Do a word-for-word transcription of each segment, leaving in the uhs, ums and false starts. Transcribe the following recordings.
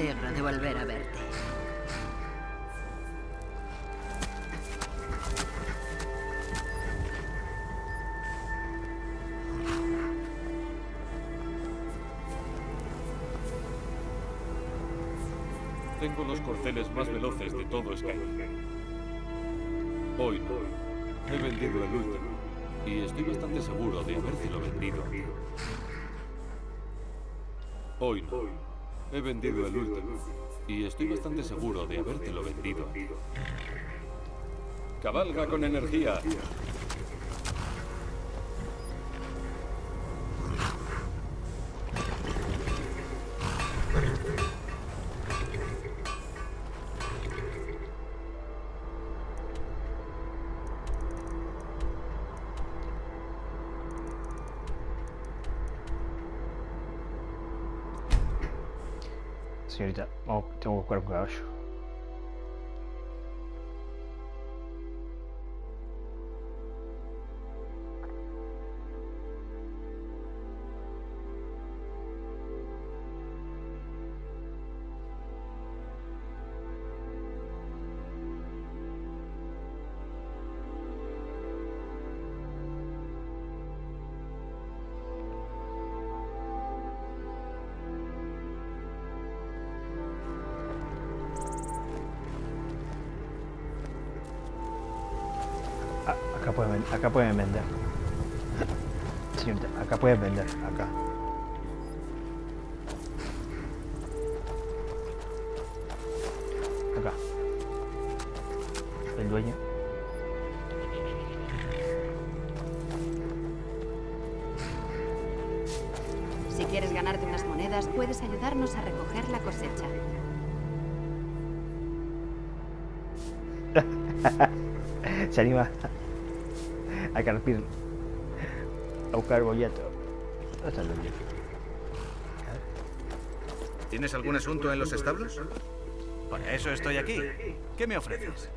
alegro de volver a verte. Tengo los corceles más veloces de todo Skyrim. Hoy no. He vendido el último. Y estoy bastante seguro de habértelo vendido a ti. Hoy no. He vendido el último. Y estoy bastante seguro de habértelo vendido a ti. Cabalga con energía. Señorita, oh, tengo que buscar un caballo. Acá pueden, acá pueden vender. Señorita, acá pueden vender, acá. Acá. El dueño. Si quieres ganarte unas monedas, puedes ayudarnos a recoger la cosecha. Se anima a carpir, a buscar boleto. ¿Dónde está el boleto? ¿Tienes algún asunto en los establos? Para eso estoy aquí. ¿Qué me ofreces?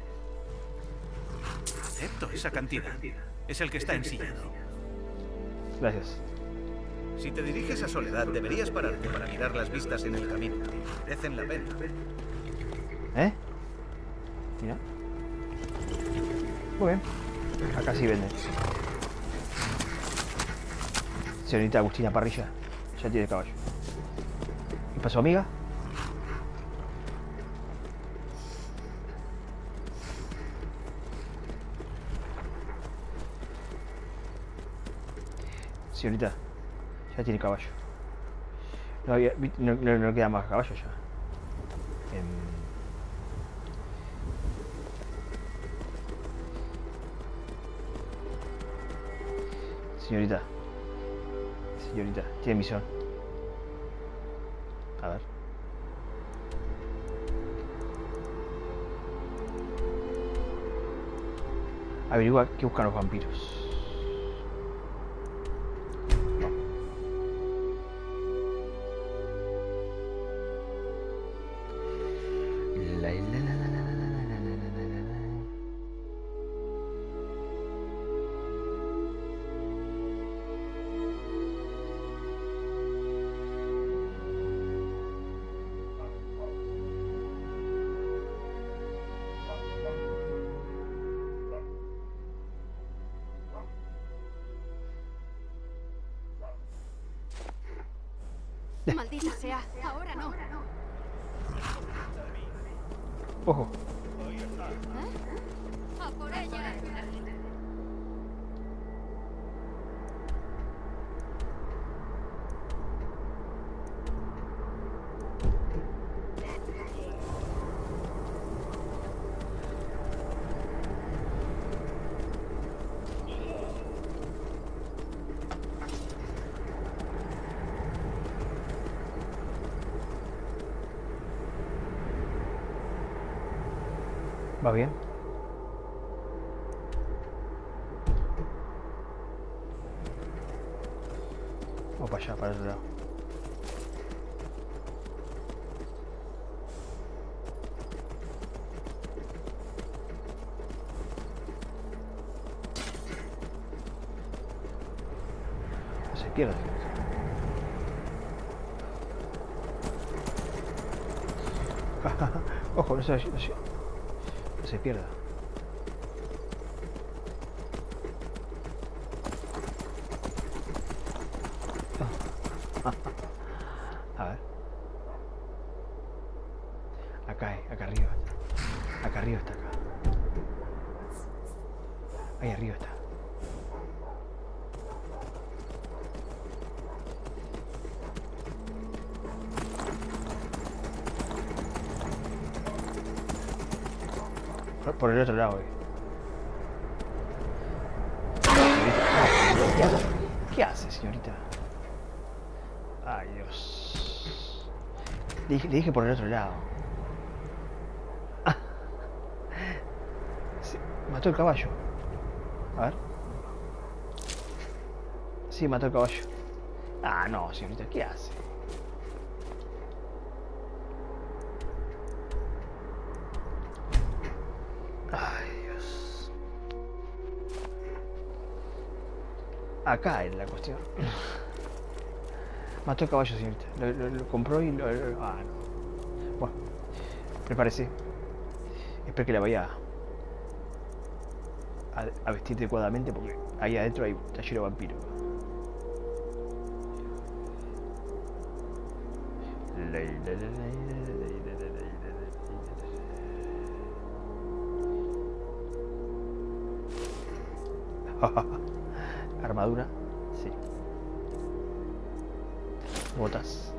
Acepto esa cantidad. Es el que está ensillado. Gracias. Si te diriges a Soledad, deberías pararte para mirar las vistas en el camino. Merecen la pena. ¿Eh? Mira. Muy bien. Acá sí venden. Señorita Agustina Parrilla. Ya tiene caballo. ¿Qué pasó, amiga? Señorita, ya tiene caballo. No, había, no, no, no queda más caballo ya. Eh, Señorita. Señorita, tiene misión. A ver. Averigua qué buscan los vampiros. Maldita sea, ahora no. Ojo. ¿Eh? A por ella. ¿Va bien? O para allá, para el otro lado. No se pierde. Ojo, no se, no se, no se pierda. A ver. Acá, eh, acá arriba. Acá arriba está acá. Ahí arriba está. Por el otro lado, eh. ¿Qué hace? ¿Qué hace, señorita? Ay, Dios. Le dije, le dije por el otro lado. Ah. Sí, mató el caballo. A ver. Sí, mató el caballo. Ah, no, señorita, ¿qué hace? Ay, Dios. Acá es la cuestión. Mató el caballo, señorita. Lo, lo, lo compró y lo, lo... Ah, no. Bueno, prepárese. Espero que la vaya a, a vestir adecuadamente porque ahí adentro hay taller vampiro. Armadura, sí. Botas.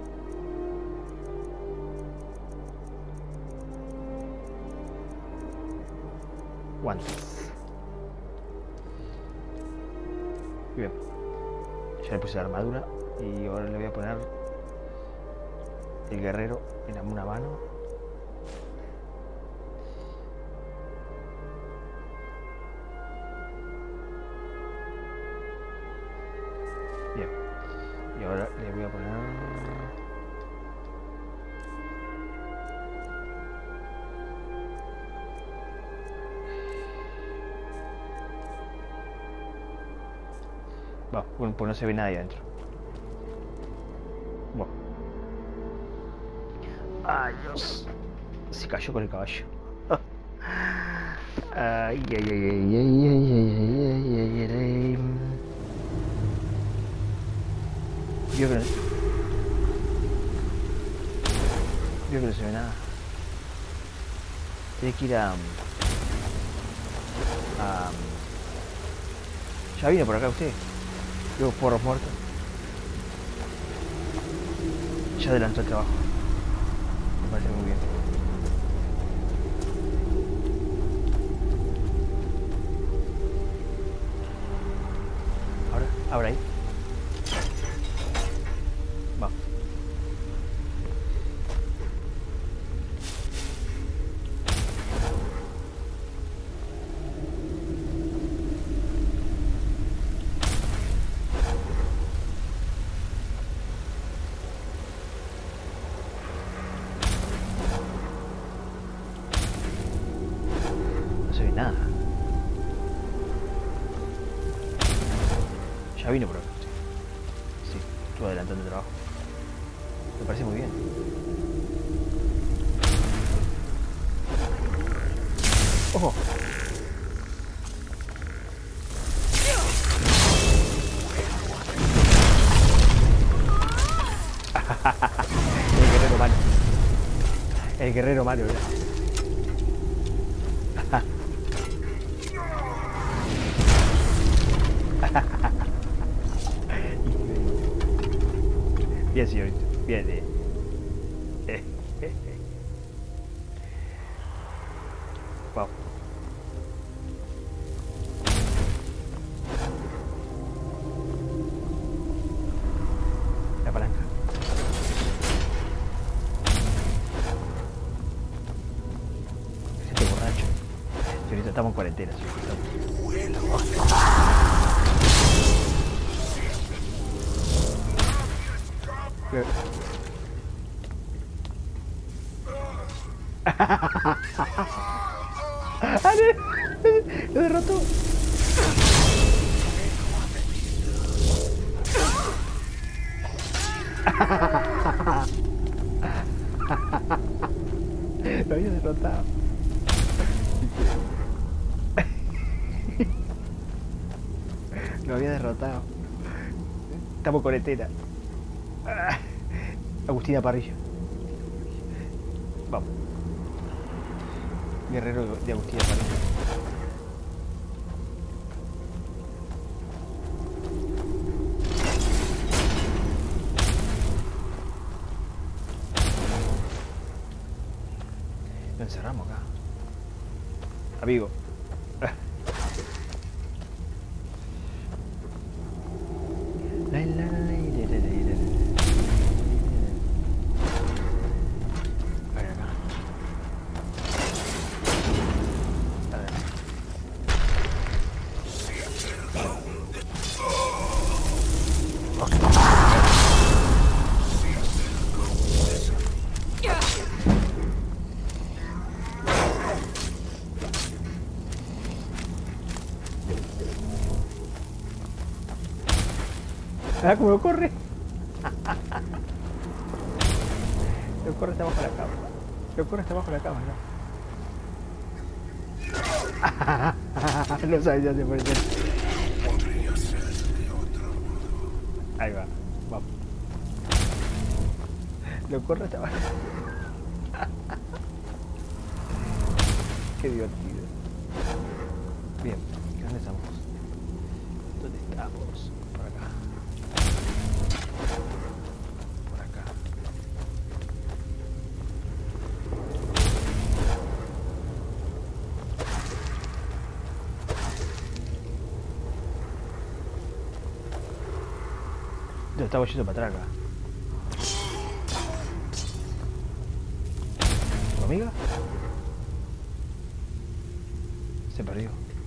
Guantes. Bien. Ya le puse la armadura y ahora le voy a poner el guerrero en una mano. Bien. Y ahora le voy a poner... Va, bueno, pues no se ve nadie adentro. Bueno. Ay, Dios. Se cayó con el caballo. Ay, ay, ay, ay, ay, ay, ay, ay, ay, ay. Vio que no... Vio que no se ve nada. Tiene que ir a... a... Ya vino por acá usted. Veo porros muertos. Ya adelantó el trabajo. Me parece muy bien. Ahora, ahora ahí. Vamos. No se ve nada. Ya vino por acá. Sí, estuvo adelantando el trabajo. Me parece muy bien. ¡Ojo! El guerrero malo. El guerrero malo, ¿verdad? Bien, señorita. Bien, eh. Eh, eh, eh. Wow. La palanca. Gente borracho. Señorita, estamos en cuarentena, señorita. Bien. Lo derrotó. Lo había derrotado. Estamos con Etera. Ah, Agustina Parrilla. Vamos. Guerrero de Agustina Parrilla. Lo encerramos acá. Amigo. La, la, la, la, la, la, la. Ven acá. A ver. Ah, como lo corre. Lo corre está bajo la cama. Lo corre está bajo la cama, ¿no? No sabes ya se puede ser. Ahí va. Vamos. Lo corre está bajo. Qué divertido. Bien, ¿dónde estamos? ¿Dónde estamos? Por acá. Por acá. Yo estaba yendo para atrás acá. ¿Tu amiga? Se perdió.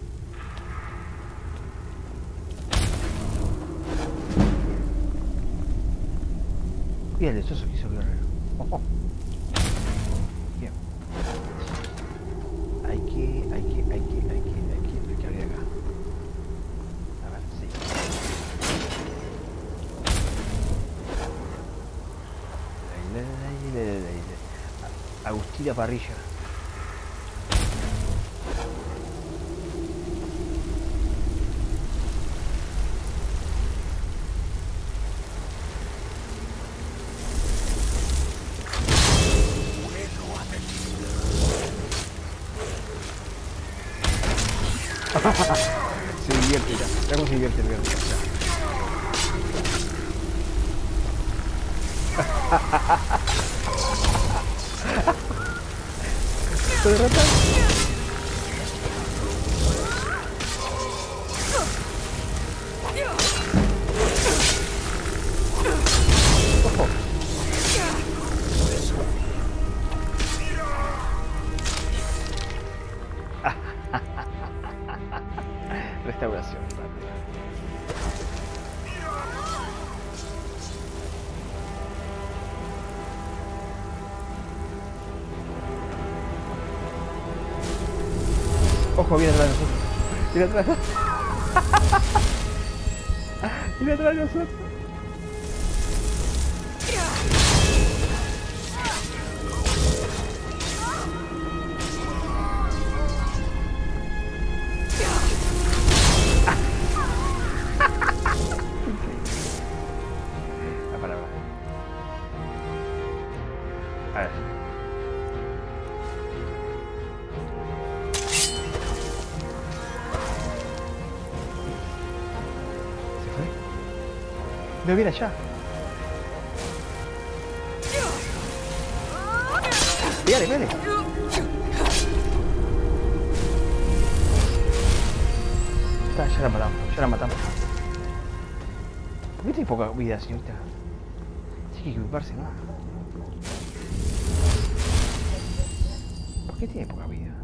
Y el destrozó que hizo el guerrero. Oh, oh. Bien. Hay que, hay que, hay que, hay que, hay que, hay que abrir acá. A ver, sí. La, la, la, la, la, la. Agustina Parrilla. Se divierte ya. Ya cómo se divierte el guerrero. ¿Lo derrotan? Ojo. Restauración rápida. Ojo, viene atrás de nosotros. Viene atrás. Viene atrás de nosotros. La palabra. A ver. No viene allá. Pégale, pégale. Está, ya la matamos, ya la matamos. ¿Por qué tiene poca vida, señorita? Tiene que equiparse más. ¿Por qué tiene poca vida?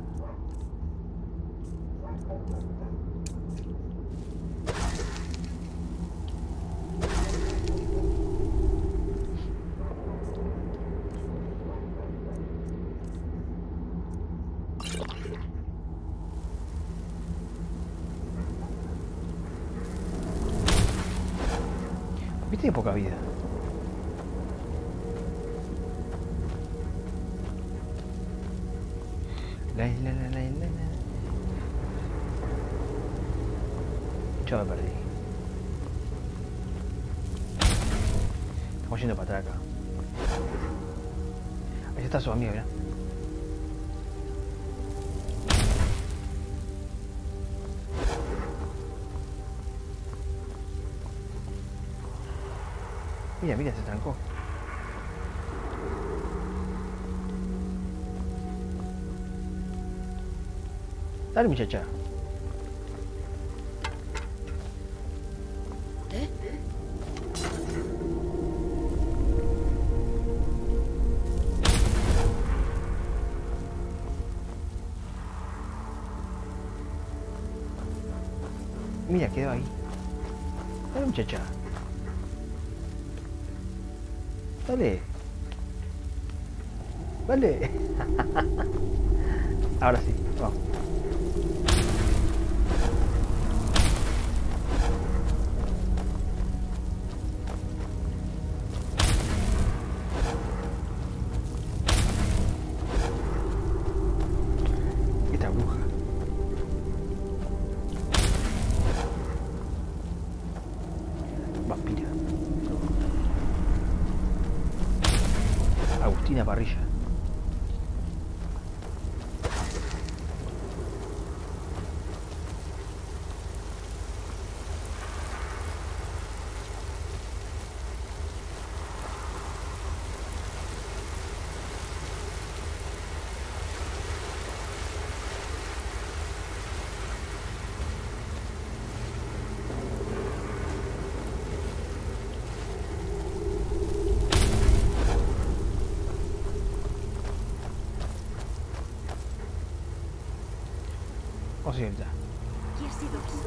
¿Por qué tiene poca vida? La, la, la, la, la, la. Yo me perdí. Estamos yendo para atrás acá. Ahí está su amigo, mirá. Mira, mira, se trancó. Dale, muchacha. ¿Eh? Mira, quedó ahí. Dale, muchacha. Dale. Dale. Ahora sí, vamos. Esta bruja. Vampira. Agustina Parrilla. O sea, ya. ¿Qué ha sido eso?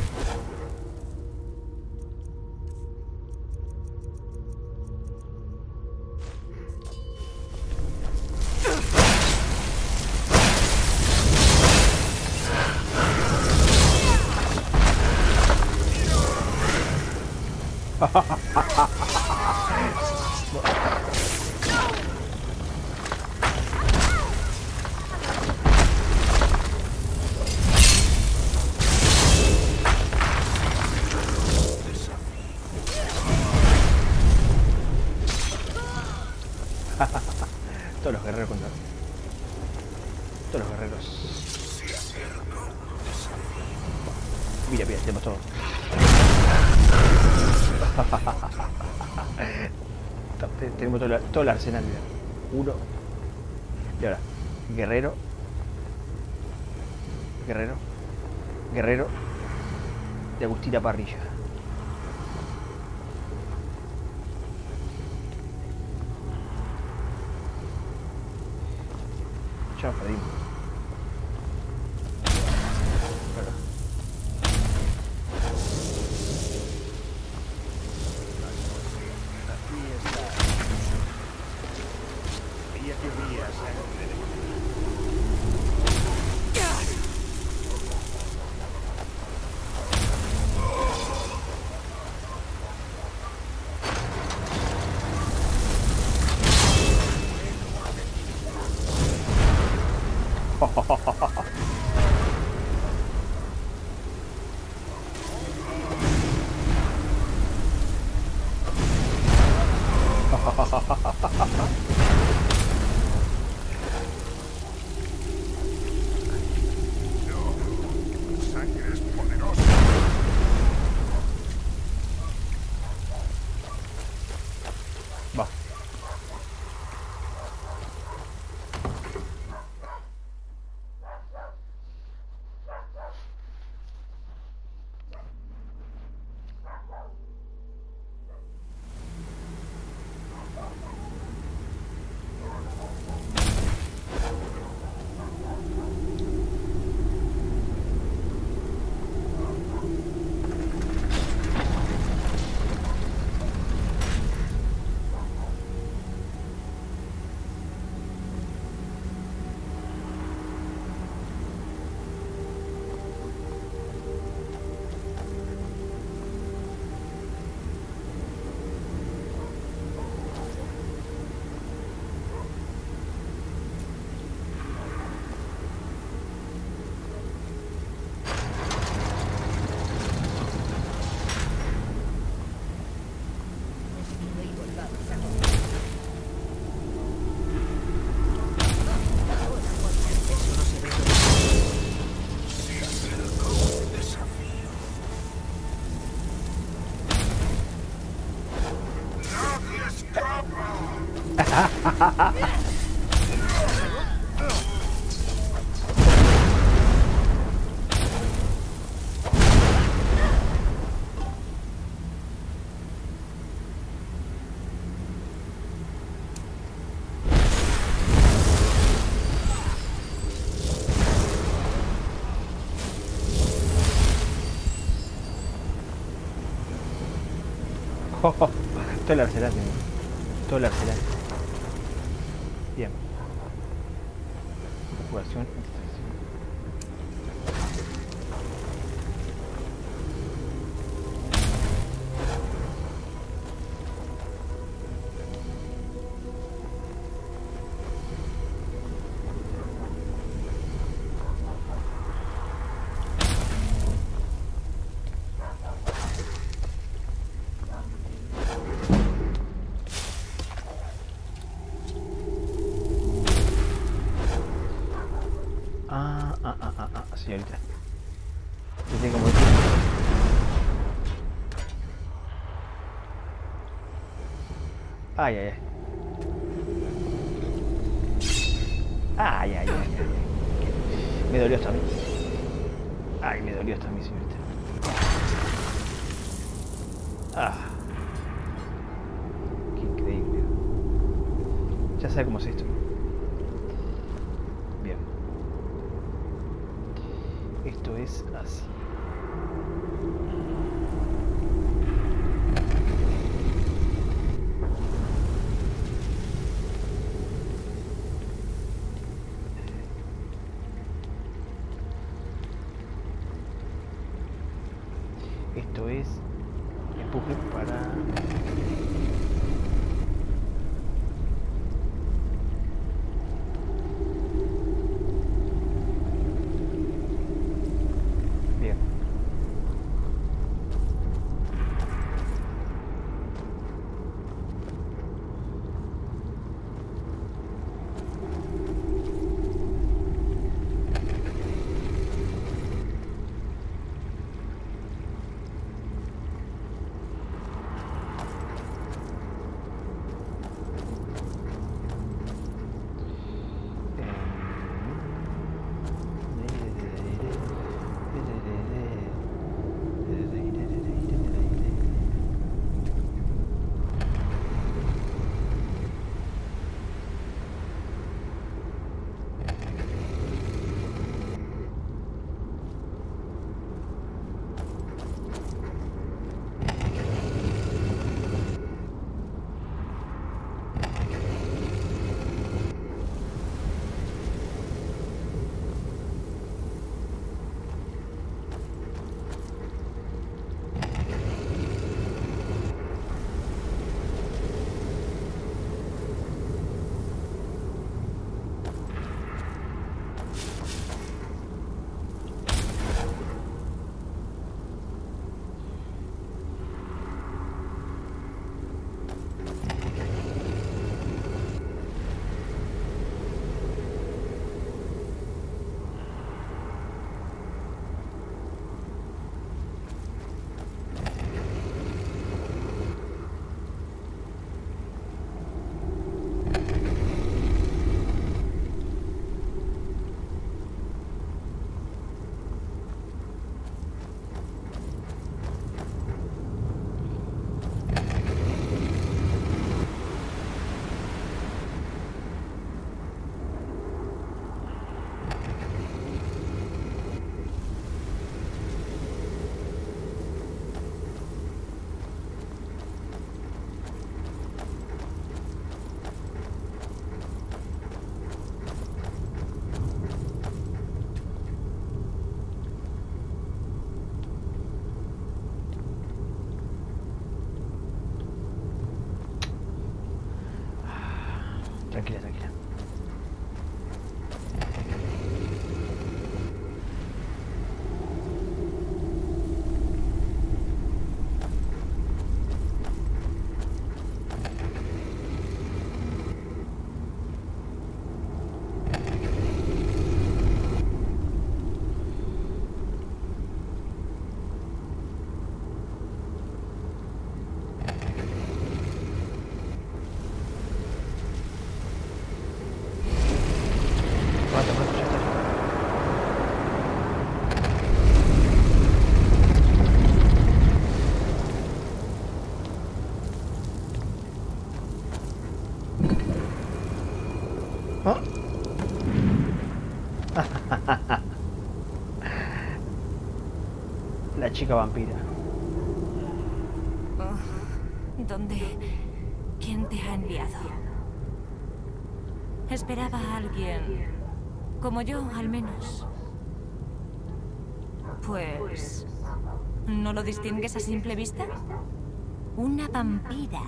Todos los guerreros contra... Todos los guerreros. Mira, mira, tenemos todo. Tenemos todo, la, todo el arsenal, mira. Uno. Y ahora, guerrero. Guerrero. Guerrero. De Agustina Parrilla. Ya nos perdimos. Claro. Aquí está. Ella querría sangre de Todo el arsenal, tío. Todo el arsenal. Bien. Evacuación. Ah, ah, ah, ah, ah, señorita. Yo tengo como... Ay, ay, ay. Ay, ay, ay, ay, ay. Me dolió hasta a mí. Ay, me dolió hasta a mí, señorita. Ah. Qué increíble. Ya sabe cómo es esto. Bien. Esto es así. Esto es empuje para... Bien. Tranquila, tranquila. La chica vampira. Oh, ¿dónde? ¿Quién te ha enviado? Esperaba a alguien como yo, al menos. Pues... ¿no lo distingues a simple vista? Una vampira.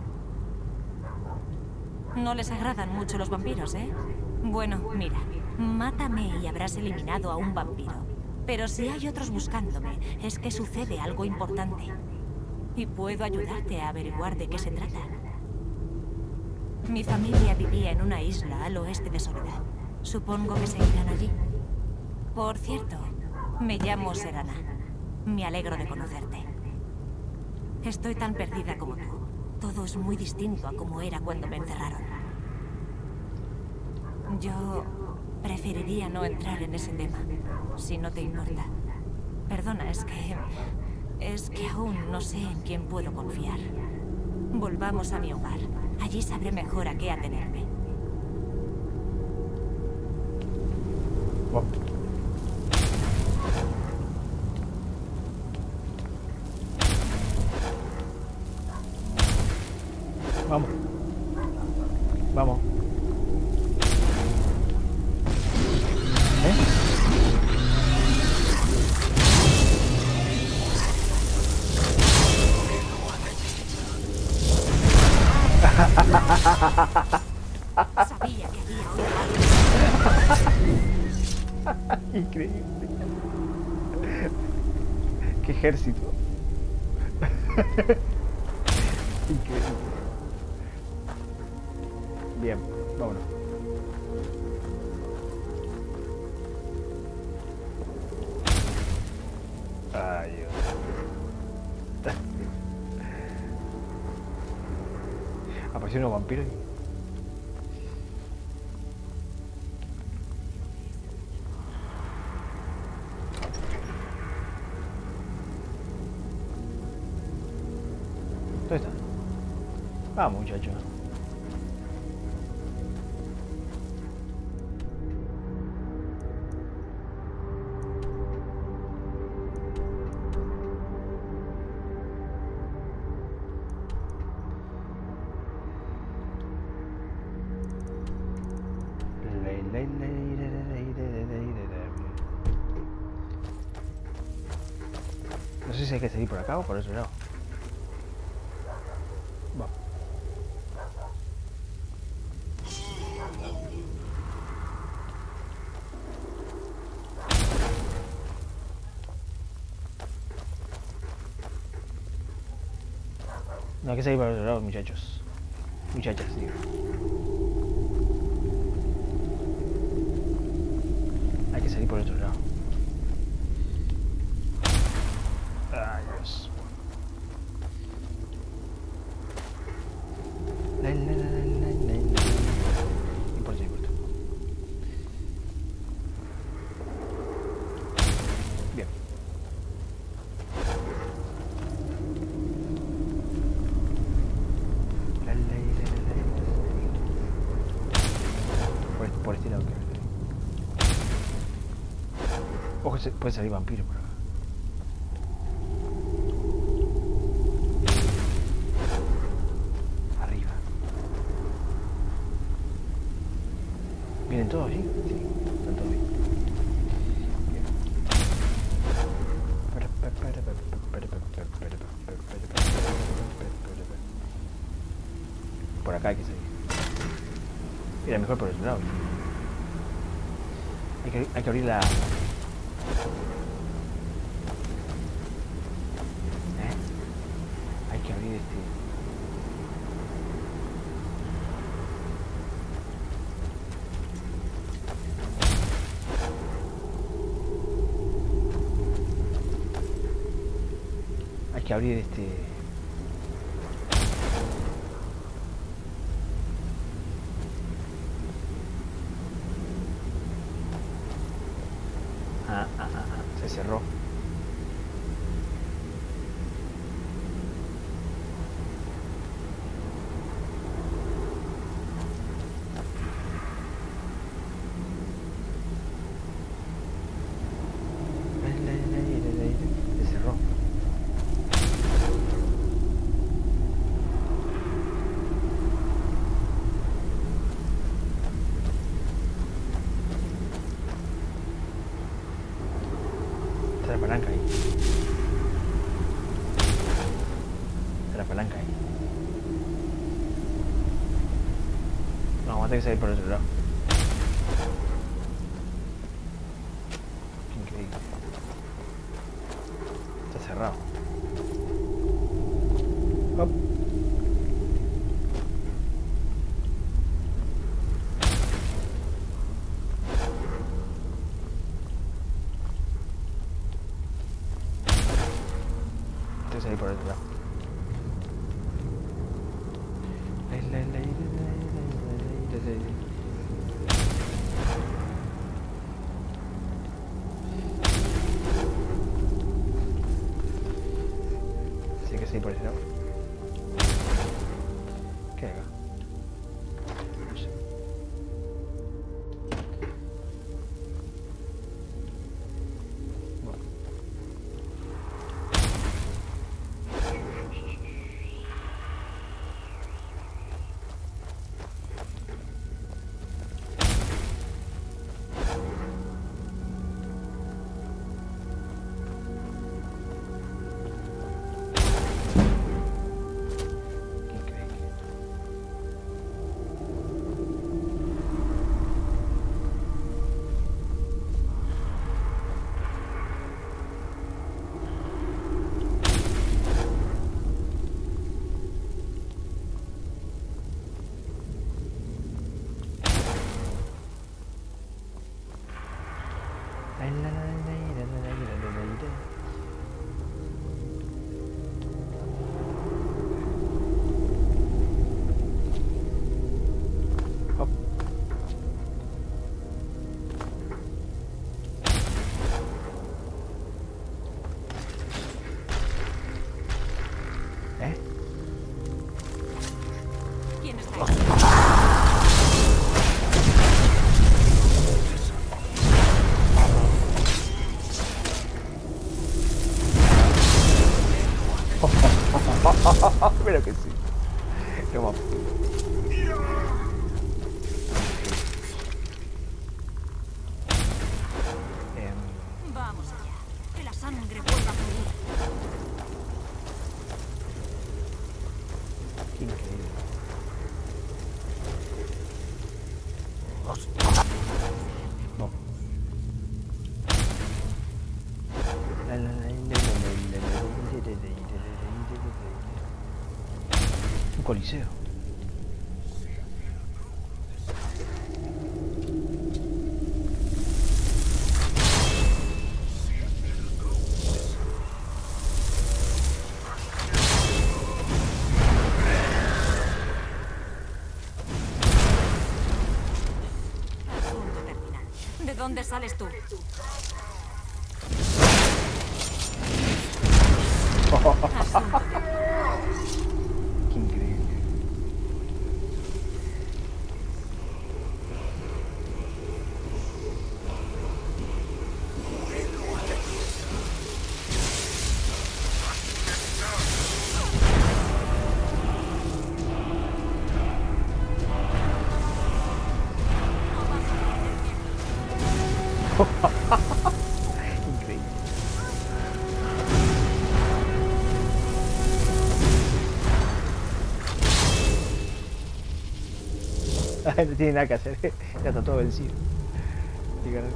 No les agradan mucho los vampiros, ¿eh? Bueno, mira, mátame y habrás eliminado a un vampiro. Pero si hay otros buscándome, es que sucede algo importante. Y puedo ayudarte a averiguar de qué se trata. Mi familia vivía en una isla al oeste de Soledad. Supongo que seguirán allí. Por cierto, me llamo Serana. Me alegro de conocerte. Estoy tan perdida como tú. Todo es muy distinto a como era cuando me encerraron. Yo preferiría no entrar en ese tema, si no te importa. Perdona, es que... es que aún no sé en quién puedo confiar. Volvamos a mi hogar. Allí sabré mejor a qué atenerme. Wow. Vamos. Vamos. ¿Eh? Sabía que había oído. Increíble. Qué ejército. Increíble. Bien, vámonos. Ay, Dios. Aparecieron unos vampiros. ¿Dónde están? Vamos, muchachos. No sé si hay que seguir por acá o por otro lado. Va. No hay que seguir por otro lado, muchachos. Muchachas, digo. Hay que salir por otro lado. Ay, Dios. La, la, la, la, la, la. No importa, no importa. Bien. La, la, la, la, la. Por, por este lado, creo. Ojo, puede salir vampiro por acá. Arriba. ¿Vienen todos, sí? Sí, están todos bien. Bien. Por acá hay que salir. Era mejor por otro lado. Hay que, hay que abrir la... Hay que abrir este... Ah, ah, ah, ah, se cerró. Se cerró. la palanca ahí. Está la palanca ahí. No, vamos a tener que salir por el otro lado. Increíble. Está cerrado. Hop. Tengo que salir por el otro lado. Sí que sí, por ese lado. ¿Qué hay acá? No sé. Bueno. Increíble. La, la, la, la, la, la, la, la, la, la, la. Hop. ¿Eh? ¿Quién está ahí? Pero que sí. Qué guapo. Em, Vamos allá. Que la sangre vuelva a fluir. qué increíble. No. La, la, la, la, la, la, la, la, la, la, la, la, la. Un coliseo. Asunto terminal. ¿De dónde sales tú? Asunto terminal. Qué increíble. Increíble. No tiene nada que hacer, ya está todo vencido. El guerrero,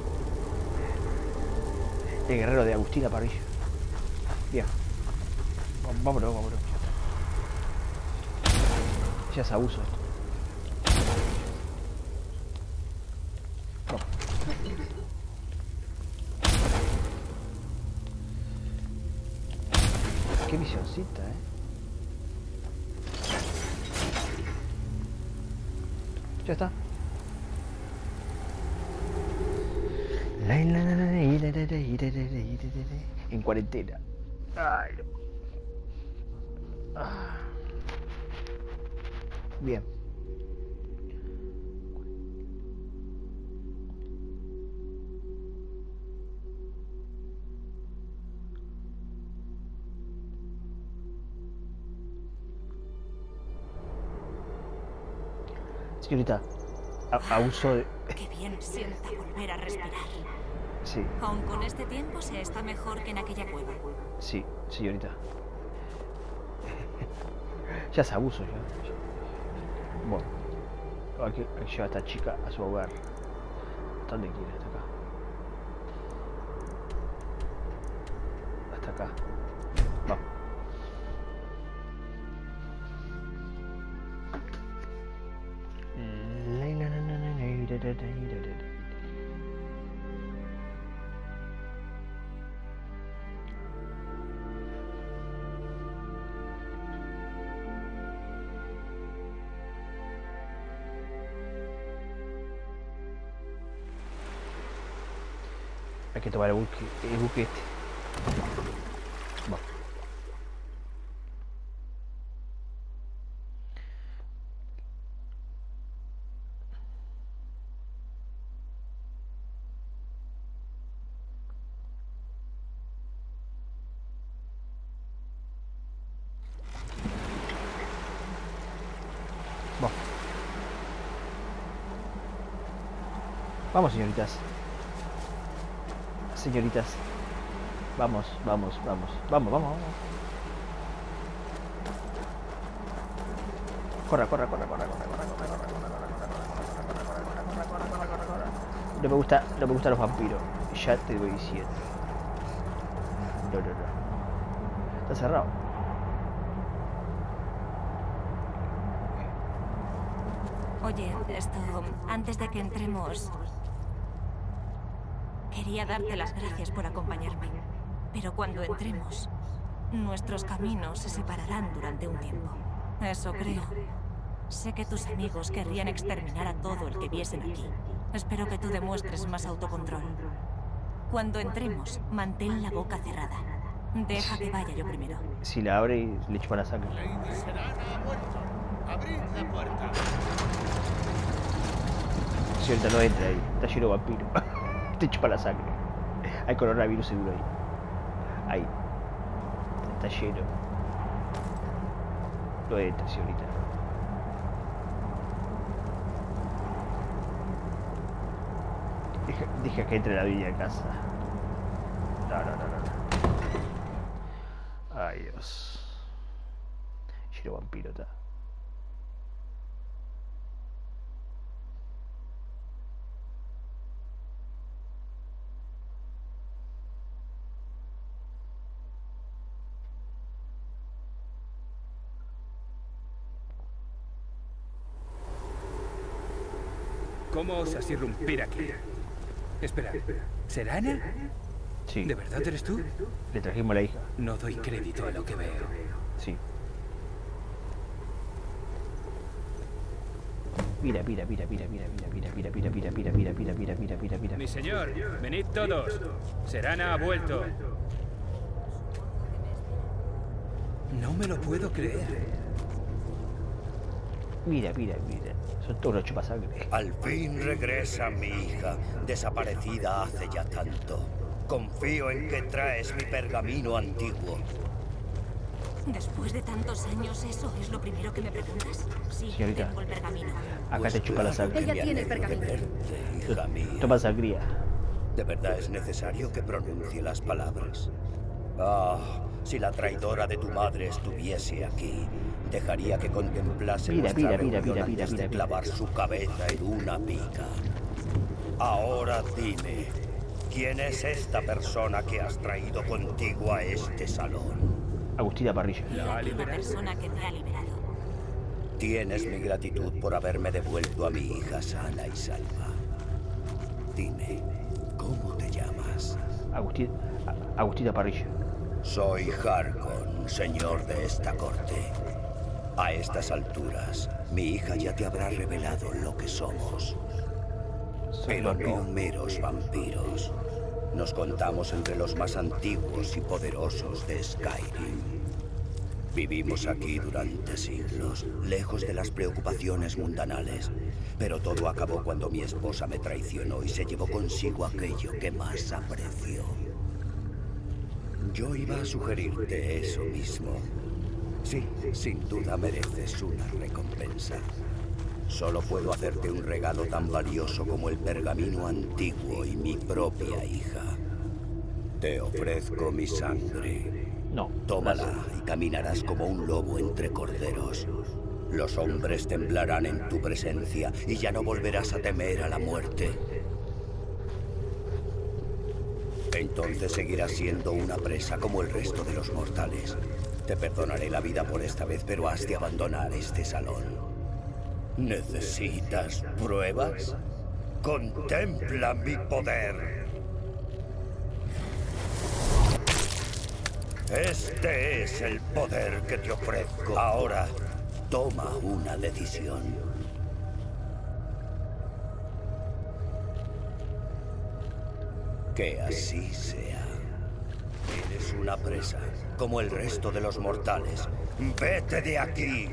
el guerrero de Agustina Parrilla. Bien. Vamos- Vámonos, vámonos. Ya es abuso esto. Vamos. Qué misioncita, eh. Ya está. En cuarentena. Ay, no. Ah. Bien. Señorita, a- abuso de... Qué bien sienta volver a respirar. Sí. Aun con este tiempo se está mejor que en aquella cueva. Sí, señorita. Ya es abuso, ya. Bueno, hay que, hay que llevar a esta chica a su hogar. ¿Dónde quiere? Hasta acá. Hasta acá. Vamos. Hay que tomar el buque, el buque este. Vamos. Vamos. Vamos, señoritas. Señoritas. Vamos, vamos, vamos. Vamos, vamos, vamos. Corra, corra, corra, corra, corra, corra, corra, corra, corra, corra, corra, corra, corra. No me gusta, no me gustan los vampiros. Ya te voy diciendo. No, no, no. Está cerrado. Oye, esto, antes de que entremos, quería darte las gracias por acompañarme. Pero cuando entremos, nuestros caminos se separarán durante un tiempo. Eso creo. Sé que tus amigos querrían exterminar a todo el que viesen aquí. Espero que tú demuestres más autocontrol. Cuando entremos, mantén la boca cerrada. Deja que vaya yo primero. Si la abre y le chupa la sangre. Lady Serana ha vuelto. Abrid la puerta. Cierto, no entra ahí. Está lleno de vampiros. Te chupa la sangre. Hay coronavirus seguro ahí. Ahí. Está lleno. No entra, señorita. Deja, deja que entre la dueña de casa. No, no, no, no. Ay, Dios. Lleno de vampiro está. ¿Cómo osas irrumpir aquí? Espera, ¿Serana? Sí. ¿De verdad eres tú? Le trajimos a la hija. No doy crédito a lo que veo. Sí. Mira, mira, mira, mira, mira, mira, mira, mira, mira, mira, mira, mira, mira, mira, mira, mira. Mi señor, venid todos. Serana ha vuelto. No me lo puedo creer. Mira, mira, mira. Son todos los chupasangre. Al fin regresa mi hija, desaparecida hace ya tanto. Confío en que traes mi pergamino antiguo. Después de tantos años, ¿eso es lo primero que me preguntas? Sí, Señorita, tengo el pergamino. acá Pues te chupa la claro que sangre. Ella me tiene el alegro de pergamino. verte, hija mía. Toma sangría. ¿De verdad es necesario que pronuncie las palabras? Ah, si la traidora de tu madre estuviese aquí, dejaría que contemplase Mira, nuestra mira, mira, reunión mira, mira, antes mira, de mira. clavar su cabeza en una pica. Ahora dime, ¿quién es esta persona que has traído contigo a este salón? Agustina Parrilla. La única persona que me ha liberado. Tienes mi gratitud por haberme devuelto a mi hija sana y salva. Dime, ¿cómo te llamas? Agustina, Agustina Parrilla. Soy Harkon, señor de esta corte. A estas alturas, mi hija ya te habrá revelado lo que somos. Pero no meros vampiros. Nos contamos entre los más antiguos y poderosos de Skyrim. Vivimos aquí durante siglos, lejos de las preocupaciones mundanales. Pero todo acabó cuando mi esposa me traicionó y se llevó consigo aquello que más aprecio. Yo iba a sugerirte eso mismo. Sí, sin duda mereces una recompensa. Solo puedo hacerte un regalo tan valioso como el pergamino antiguo y mi propia hija. Te ofrezco mi sangre. No. Tómala y caminarás como un lobo entre corderos. Los hombres temblarán en tu presencia y ya no volverás a temer a la muerte. Entonces seguirás siendo una presa como el resto de los mortales. Te perdonaré la vida por esta vez, pero has de abandonar este salón. ¿Necesitas pruebas? Contempla mi poder. Este es el poder que te ofrezco. Ahora, toma una decisión. Que así sea. Eres una presa, como el resto de los mortales. ¡Vete de aquí!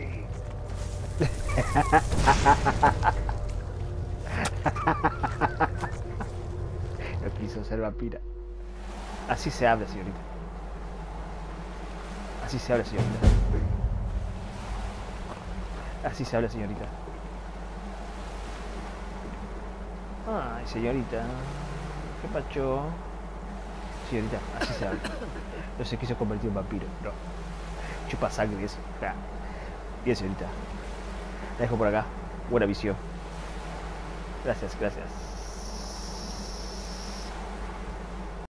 No quiso ser vampira. Así se habla, señorita. Así se habla, señorita. Así se habla, señorita. Ay, señorita. ¿Qué pacho? Señorita, así se habla. No se quiso convertir en vampiro, no. Chupa sangre eso. Ja. Bien, señorita. La dejo por acá. Buena visión. Gracias, gracias.